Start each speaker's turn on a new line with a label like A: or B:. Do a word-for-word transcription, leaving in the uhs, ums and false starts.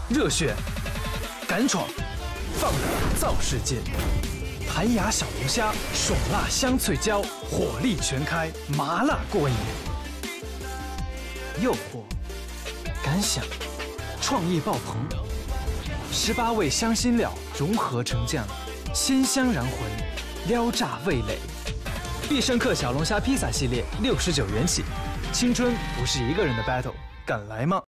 A: 热血，敢闯，放胆造世界。弹牙小龙虾，爽辣香脆椒，火力全开，麻辣过瘾。诱惑，敢想，创意爆棚。十八味香辛料融合成酱，鲜香燃魂，撩炸味蕾。必胜客小龙虾披萨系列六十九元起，青春不是一个人的 battle， 敢来吗？